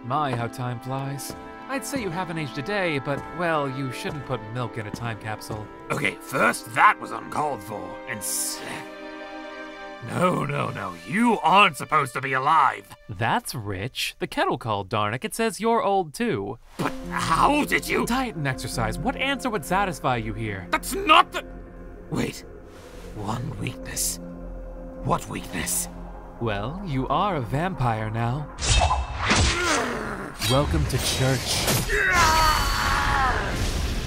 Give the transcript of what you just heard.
My, how time flies. I'd say you haven't aged a day, but, well, you shouldn't put milk in a time capsule. Okay, first, that was uncalled for, and No, you aren't supposed to be alive. That's rich. The kettle called, Darnick. It says you're old too. But how did you— Diet and exercise. What answer would satisfy you here? That's not the— Wait, one weakness. What weakness? Well, you are a vampire now. Welcome to church.